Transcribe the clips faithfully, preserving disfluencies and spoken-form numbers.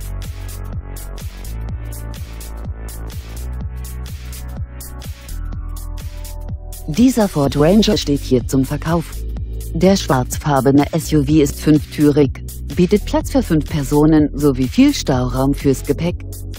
Dieser Ford Ranger steht hier zum Verkauf. Der schwarzfarbene S U V ist fünftürig, bietet Platz für fünf Personen sowie viel Stauraum fürs Gepäck.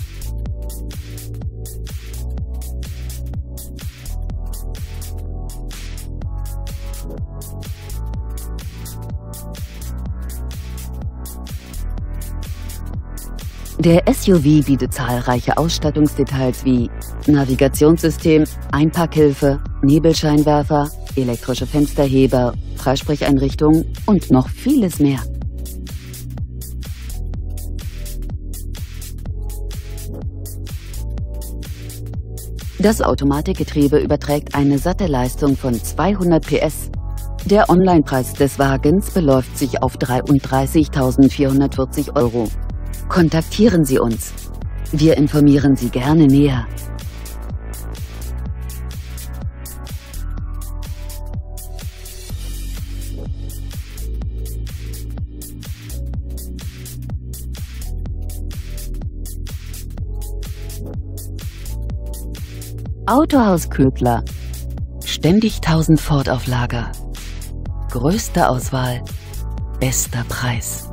Der S U V bietet zahlreiche Ausstattungsdetails wie Navigationssystem, Einparkhilfe, Nebelscheinwerfer, elektrische Fensterheber, Freisprecheinrichtung und noch vieles mehr. Das Automatikgetriebe überträgt eine satte Leistung von zweihundert P S. Der Onlinepreis des Wagens beläuft sich auf dreiunddreißigtausendvierhundertvierzig Euro. Kontaktieren Sie uns. Wir informieren Sie gerne näher. Autohaus Ködler. Ständig tausend Ford auf Lager. Größte Auswahl, bester Preis.